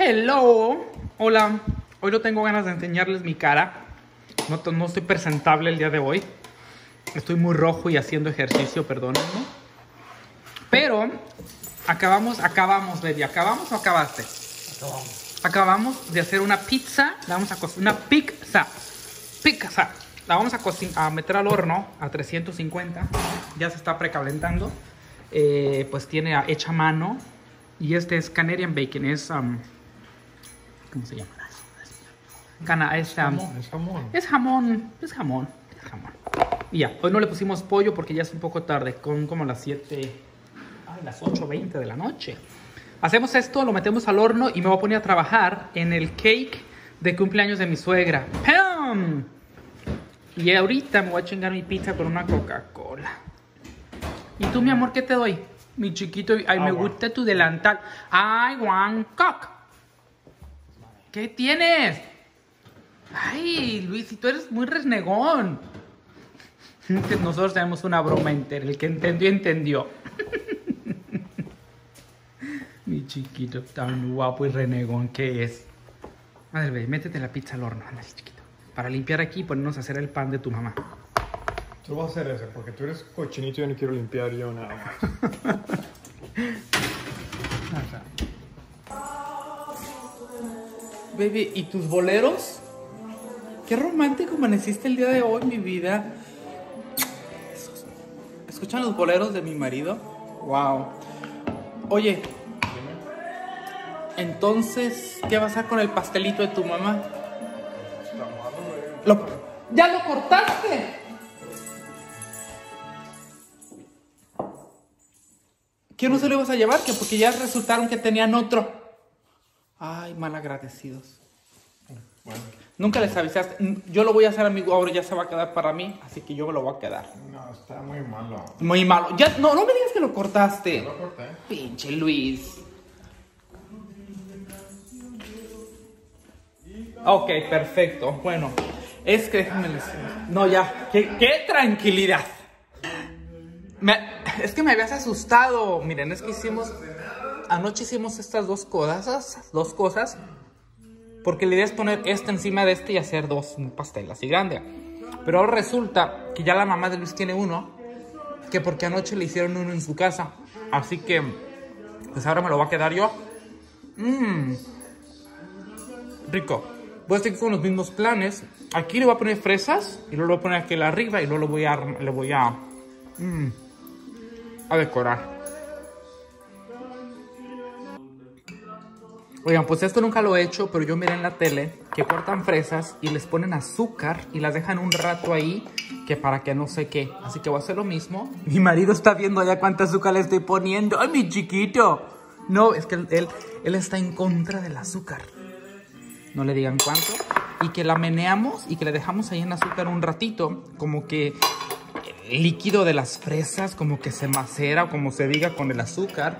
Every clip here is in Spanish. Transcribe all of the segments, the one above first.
Hello, hola. Hoy no tengo ganas de enseñarles mi cara. No estoy presentable el día de hoy. Estoy muy rojo y haciendo ejercicio, perdónenme. Pero acabamos, baby. ¿Acabamos o acabaste? Acabamos de hacer una pizza. La vamos a cocinar. Una pizza. La vamos a meter al horno a 350. Ya se está precalentando. Pues tiene hecha a mano. Y este es Canadian Bacon. Es ¿cómo se llama? Es jamón. Y ya, hoy no le pusimos pollo porque ya es un poco tarde, con como las 8:20 de la noche. Hacemos esto, lo metemos al horno y me voy a poner a trabajar en el cake de cumpleaños de mi suegra. ¡Pam! Y ahorita me voy a chingar mi pizza con una Coca-Cola. ¿Y tú, mi amor, qué te doy? Mi chiquito, ay, me gusta tu delantal. I want cock. ¿Qué tienes? Ay, Luis, si tú eres muy resnegón. Nosotros tenemos una broma entera. El que entendió, entendió. Mi chiquito tan guapo y renegón que es. Madre mía, métete la pizza al horno, ándale, chiquito. Para limpiar aquí y ponernos a hacer el pan de tu mamá. Tú vas a hacer eso, porque tú eres cochinito y yo no quiero limpiar yo nada más. Baby, ¿y tus boleros? Qué romántico amaneciste el día de hoy, mi vida. ¿Escuchan los boleros de mi marido? Wow. Oye, entonces, ¿qué vas a hacer con el pastelito de tu mamá? ¡Ya lo cortaste! ¿Qué no se lo ibas a llevar? Que porque ya resultaron que tenían otro. Ay, malagradecidos. Bueno. Nunca les avisaste. Yo lo voy a hacer, amigo. Ahora ya se va a quedar para mí. Así que yo me lo voy a quedar. No, está muy malo. Muy malo. Ya, no me digas que lo cortaste. Yo lo corté. Pinche Luis. Ok, perfecto. Bueno, es que déjame decir. No, ya. ¡Qué tranquilidad! Es que me habías asustado. Miren, es que anoche hicimos estas dos cosas. Porque la idea es poner este encima de este y hacer dos pasteles así grande. Pero ahora resulta que ya la mamá de Luis tiene uno. Que porque anoche le hicieron uno en su casa. Así que, pues ahora me lo voy a quedar yo. Rico. Voy a seguir con los mismos planes. Aquí le voy a poner fresas. Y luego lo voy a poner aquí arriba. Y luego le voy a decorar. Oigan, pues esto nunca lo he hecho, pero yo miré en la tele que cortan fresas y les ponen azúcar y las dejan un rato ahí, que para que no sé qué. Así que voy a hacer lo mismo. Mi marido está viendo allá cuánta azúcar le estoy poniendo. ¡Ay, mi chiquito! No, es que él está en contra del azúcar. No le digan cuánto. Y que la meneamos y que le dejamos ahí en azúcar un ratito. Como que el líquido de las fresas como que se macera, o como se diga, con el azúcar.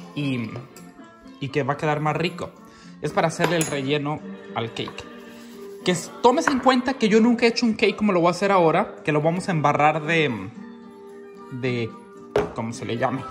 Y que va a quedar más rico. Es para hacerle el relleno al cake. Tomes en cuenta que yo nunca he hecho un cake como lo voy a hacer ahora. Que lo vamos a embarrar de ¿cómo se le llame?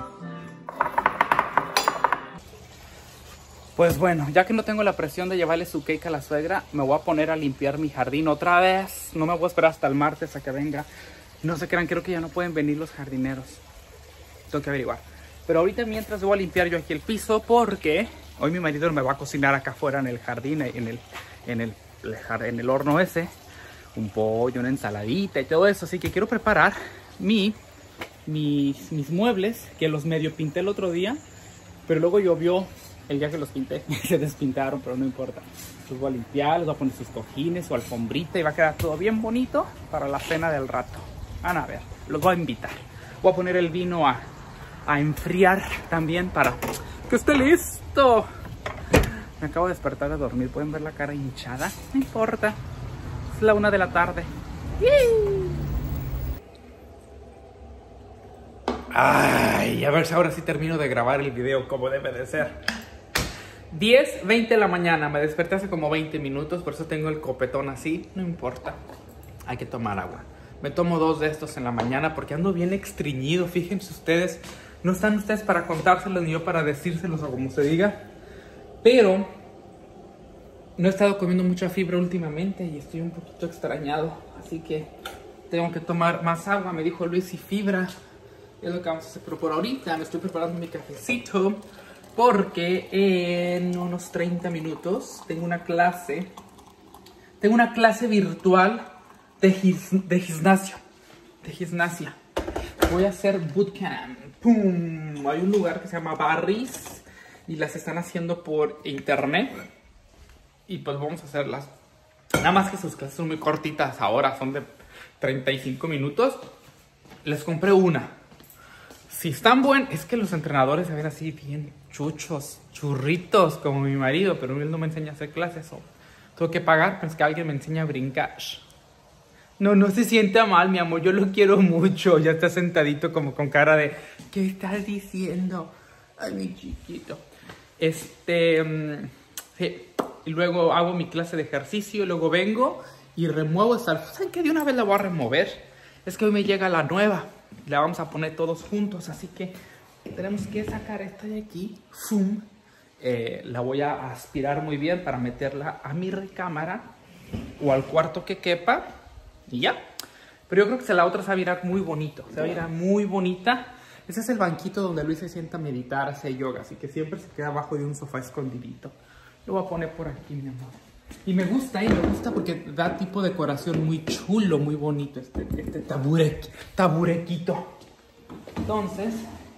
Pues bueno, ya que no tengo la presión de llevarle su cake a la suegra, me voy a poner a limpiar mi jardín otra vez. No me voy a esperar hasta el martes a que venga. No se crean, creo que ya no pueden venir los jardineros. Tengo que averiguar. Pero ahorita mientras voy a limpiar yo aquí el piso porque hoy mi marido me va a cocinar acá afuera en el jardín, en el horno ese. Un pollo, una ensaladita y todo eso. Así que quiero preparar mis muebles que los medio pinté el otro día. Pero luego llovió el día que los pinté. Se despintaron, pero no importa. Los voy a limpiar, les voy a poner sus cojines, su alfombrita y va a quedar todo bien bonito para la cena del rato. Van a ver, los voy a invitar. Voy a poner el vino a enfriar también para que esté listo. Me acabo de despertar de dormir. ¿Pueden ver la cara hinchada? No importa. Es la 1 de la tarde. Ay, a ver si ahora sí termino de grabar el video como debe de ser. 10:20 de la mañana. Me desperté hace como 20 minutos. Por eso tengo el copetón así. No importa. Hay que tomar agua. Me tomo 2 de estos en la mañana porque ando bien extriñido. Fíjense ustedes. No están ustedes para contárselos ni yo para decírselos o como se diga. Pero No he estado comiendo mucha fibra últimamente y estoy un poquito extrañado. Así que tengo que tomar más agua, me dijo Luis, y fibra. Es lo que vamos a hacer. Pero por ahorita me estoy preparando mi cafecito. Porque en unos 30 minutos tengo una clase. Tengo una clase virtual de gimnasia. Voy a hacer bootcamp. ¡Pum! Hay un lugar que se llama Barry's y las están haciendo por internet. Y pues vamos a hacerlas. Nada más que sus clases son muy cortitas ahora, son de 35 minutos. Les compré una. Si están buenos, es que los entrenadores se ven así bien chuchos, churritos, como mi marido, pero él no me enseña a hacer clases. Tengo que pagar, pero es que alguien me enseña a brincar. No se sienta mal, mi amor, yo lo quiero mucho. Ya está sentadito como con cara de, ¿qué estás diciendo? Ay, mi chiquito. Sí. Y luego hago mi clase de ejercicio, luego vengo y remuevo esta. ¿Saben qué? De una vez la voy a remover. Es que hoy me llega la nueva. La vamos a poner todos juntos, así que tenemos que sacar esta de aquí. ¡Fum! La voy a aspirar muy bien para meterla a mi recámara o al cuarto que quepa y ya. Pero yo creo que la otra se va a mirar muy bonito, se va a mirar muy bonita. Ese es el banquito donde Luis se sienta a meditar, hace yoga, así que siempre se queda abajo de un sofá escondidito. Lo voy a poner por aquí, mi amor. Y me gusta porque da tipo de decoración muy chulo, muy bonito este taburequito. Entonces,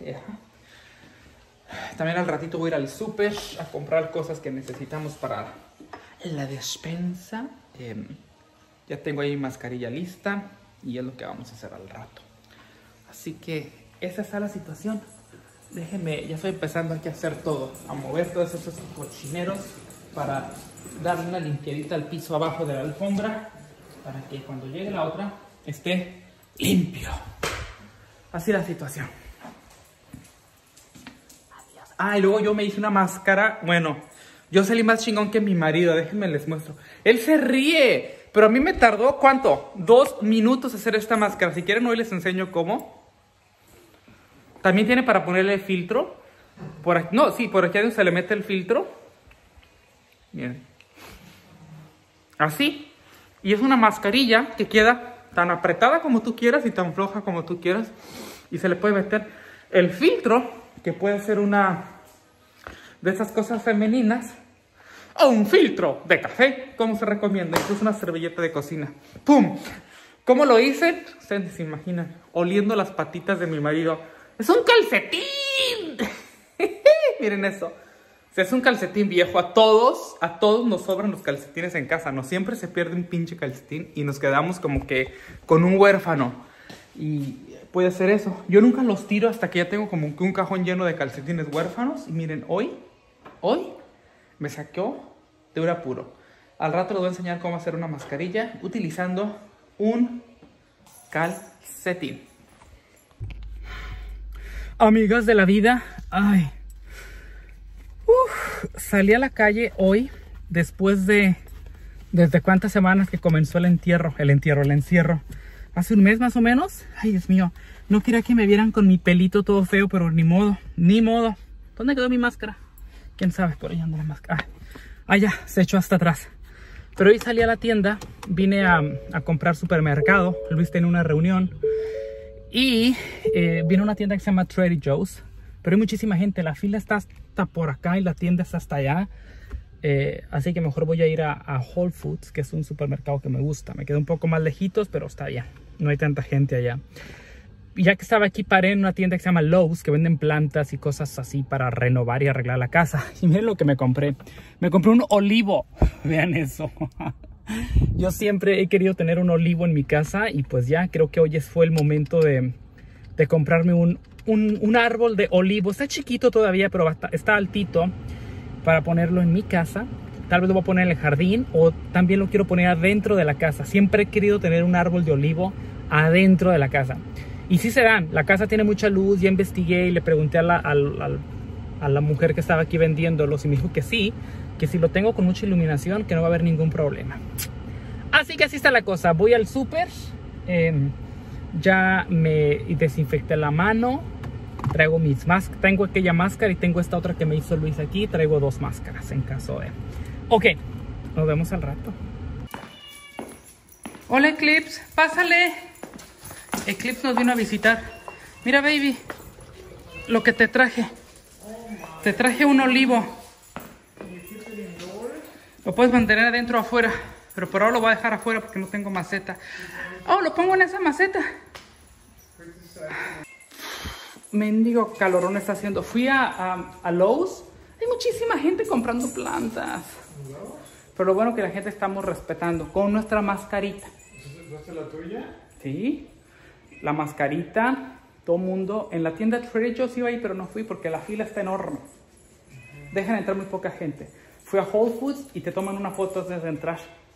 también al ratito voy a ir al súper a comprar cosas que necesitamos para la despensa. Ya tengo ahí mi mascarilla lista y es lo que vamos a hacer al rato. Así que esa está la situación. Déjenme, ya estoy empezando aquí a hacer todo, a mover todos esos cochineros para darle una limpiadita al piso abajo de la alfombra para que cuando llegue la otra esté limpio. Así la situación. Adiós. Ah, y luego yo me hice una máscara. Bueno, yo salí más chingón que mi marido. Déjenme les muestro. Él se ríe, pero a mí me tardó, ¿cuánto? 2 minutos hacer esta máscara. Si quieren hoy les enseño cómo. También tiene para ponerle filtro. Por aquí, no, sí, por aquí se le mete el filtro. Miren. Así. Y es una mascarilla que queda tan apretada como tú quieras y tan floja como tú quieras. Y se le puede meter el filtro, que puede ser una de esas cosas femeninas. O un filtro de café, como se recomienda. Incluso una servilleta de cocina. ¡Pum! ¿Cómo lo hice? Ustedes se imaginan. Oliendo las patitas de mi marido. ¡Es un calcetín! Miren eso. O sea, es un calcetín viejo. A todos nos sobran los calcetines en casa. No siempre se pierde un pinche calcetín y nos quedamos como que con un huérfano. Y puede ser eso. Yo nunca los tiro hasta que ya tengo como que un cajón lleno de calcetines huérfanos. Y miren, hoy me sacó de un apuro. Al rato les voy a enseñar cómo hacer una mascarilla utilizando un calcetín. Amigas de la vida, ay. Salí a la calle hoy después de... ¿Desde cuántas semanas que comenzó el encierro? Hace un mes más o menos. Ay, Dios mío. No quería que me vieran con mi pelito todo feo, pero ni modo. ¿Dónde quedó mi máscara? ¿Quién sabe? Por ahí anda la máscara. Ah, ya, se echó hasta atrás. Pero hoy salí a la tienda. Vine a comprar supermercado. Luis tiene una reunión. Y vine a una tienda que se llama Trader Joe's. Pero hay muchísima gente. La fila está hasta por acá y la tienda está hasta allá. Así que mejor voy a ir a Whole Foods, que es un supermercado que me gusta. Me queda un poco más lejitos, pero está bien. No hay tanta gente allá. Y ya que estaba aquí, paré en una tienda que se llama Lowe's, que venden plantas y cosas así para renovar y arreglar la casa. Y miren lo que me compré. Me compré un olivo. Vean eso. Yo siempre he querido tener un olivo en mi casa y pues ya creo que hoy fue el momento de comprarme un árbol de olivo. Está chiquito todavía, pero está altito para ponerlo en mi casa. Tal vez lo voy a poner en el jardín o también lo quiero poner adentro de la casa. Siempre he querido tener un árbol de olivo adentro de la casa. Y sí se dan, la casa tiene mucha luz, ya investigué y le pregunté a la mujer que estaba aquí vendiéndolos y me dijo que sí, que si lo tengo con mucha iluminación, que no va a haber ningún problema. Así que así está la cosa, voy al súper, ya me desinfecté la mano, traigo mis máscaras, tengo aquella máscara y tengo esta otra que me hizo Luis aquí, traigo 2 máscaras en caso de... Ok, Nos vemos al rato. Hola Eclipse, pásale. Eclipse nos vino a visitar. Mira baby, lo que te traje. Te traje un olivo. Lo puedes mantener adentro o afuera, pero por ahora lo voy a dejar afuera porque no tengo maceta. Oh, lo pongo en esa maceta. Mendigo calorón está haciendo. Fui a Lowe's. Hay muchísima gente comprando plantas. Pero lo bueno que la gente estamos respetando con nuestra mascarita. ¿Esta es la tuya? Sí, la mascarita, todo mundo. En la tienda Trader Joe's iba ahí, pero no fui porque la fila está enorme. Dejan entrar muy poca gente. Fui a Whole Foods y te toman una foto antes de entrar.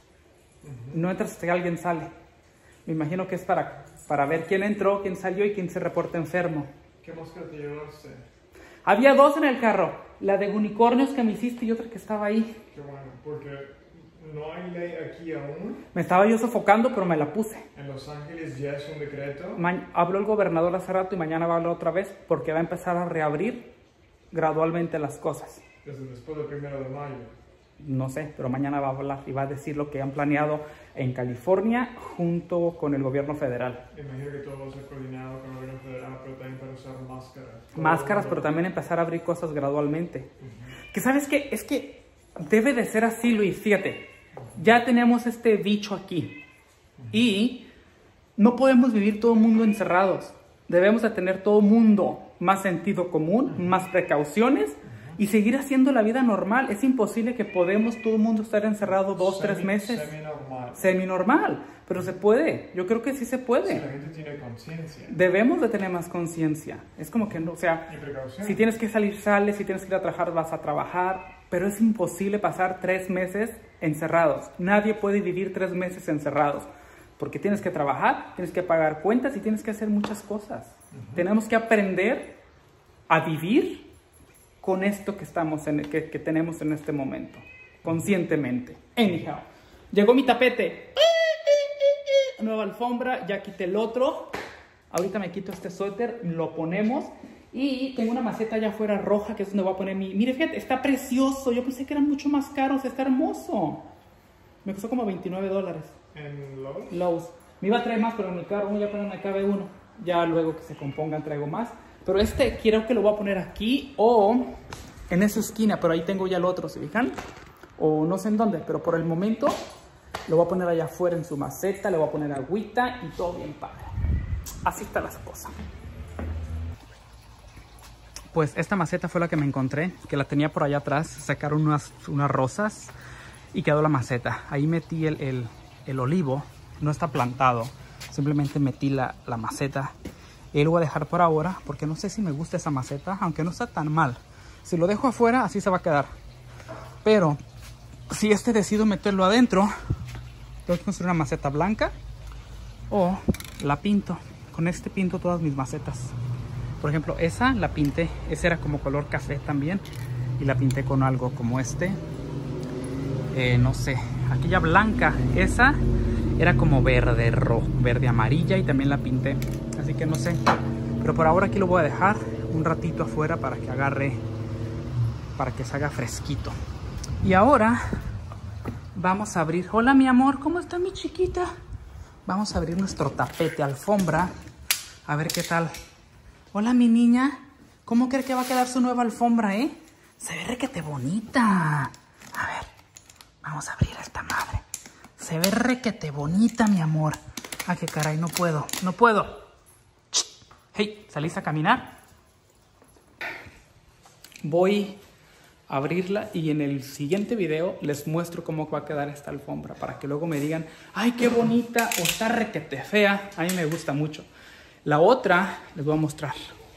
No entras hasta que alguien sale. Me imagino que es para ver quién entró, quién salió y quién se reporta enfermo. ¿Qué máscara te llevaste? Había dos en el carro. La de unicornios que me hiciste y otra que estaba ahí. Qué bueno, porque no hay ley aquí aún. Me estaba yo sofocando, pero me la puse. En Los Ángeles ya es un decreto. Habló el gobernador hace rato y mañana va a hablar otra vez porque va a empezar a reabrir gradualmente las cosas. Desde después del 1 de mayo. No sé, pero mañana va a hablar y va a decir lo que han planeado en California junto con el gobierno federal. Imagino que todo va a ser coordinado con el gobierno federal, pero también para usar máscaras. Máscaras, pero también empezar a abrir cosas gradualmente. Que sabes qué, es que debe de ser así, Luis. Fíjate, ya tenemos este bicho aquí y no podemos vivir todo el mundo encerrados. Debemos de tener todo el mundo más sentido común, más precauciones y seguir haciendo la vida normal. Es imposible que podemos todo el mundo estar encerrado 2, 3 meses. Semi-normal. Pero se puede. Yo creo que sí se puede. Si la gente tiene conciencia. Debemos de tener más conciencia. Es como que no, o sea, si tienes que salir, sales, si tienes que ir a trabajar, vas a trabajar. Pero es imposible pasar 3 meses encerrados. Nadie puede vivir 3 meses encerrados. Porque tienes que trabajar, tienes que pagar cuentas y tienes que hacer muchas cosas. Tenemos que aprender a vivir con esto que tenemos en este momento, conscientemente. Anyhow, llegó mi tapete, nueva alfombra, ya quité el otro, ahorita me quito este suéter, lo ponemos y tengo una maceta allá afuera roja que es donde voy a poner mire, fíjate, está precioso, yo pensé que eran mucho más caros, está hermoso, me costó como $29. ¿En Lowe's? Lowe's, me iba a traer más pero en mi carro ya apenas me cabe uno, ya luego que se compongan traigo más. Pero este quiero que lo voy a poner aquí o en esa esquina, pero ahí tengo ya el otro, ¿se fijan? O no sé en dónde, pero por el momento lo voy a poner allá afuera en su maceta, le voy a poner agüita y todo bien padre. Así está la cosa. Pues esta maceta fue la que me encontré, que la tenía por allá atrás, sacaron unas rosas y quedó la maceta. Ahí metí el olivo, no está plantado, simplemente metí la maceta. Y lo voy a dejar por ahora porque no sé si me gusta esa maceta, aunque no está tan mal. Si lo dejo afuera, así se va a quedar. Pero si decido meterlo adentro, tengo que construir una maceta blanca o la pinto. Con este pinto todas mis macetas. Por ejemplo, esa la pinté. Esa era como color café también. Y la pinté con algo como este. No sé, aquella blanca. Esa era como verde, rojo, verde amarilla y también la pinté. Así que no sé, pero por ahora aquí lo voy a dejar un ratito afuera para que agarre, para que se haga fresquito. Y ahora vamos a abrir, hola mi amor, ¿cómo está mi chiquita? Vamos a abrir nuestro tapete, alfombra, a ver qué tal. Hola mi niña, ¿cómo cree que va a quedar su nueva alfombra, Se ve requete bonita. A ver, vamos a abrir esta madre. Se ve requete bonita, mi amor. Ah, qué caray, no puedo. Hey, ¿saliste a caminar? Voy a abrirla y en el siguiente video les muestro cómo va a quedar esta alfombra para que luego me digan, ay, qué bonita o está requete fea. A mí me gusta mucho. La otra les voy a mostrar.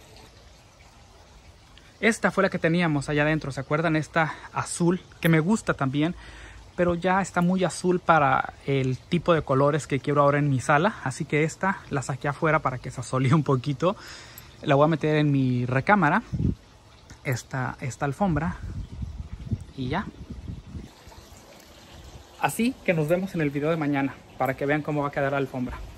Esta fue la que teníamos allá adentro, ¿se acuerdan? Esta azul, que me gusta también, pero ya está muy azul para el tipo de colores que quiero ahora en mi sala. Así que esta la saqué afuera para que se asolee un poquito. La voy a meter en mi recámara, esta alfombra, y ya. Así que nos vemos en el video de mañana para que vean cómo va a quedar la alfombra.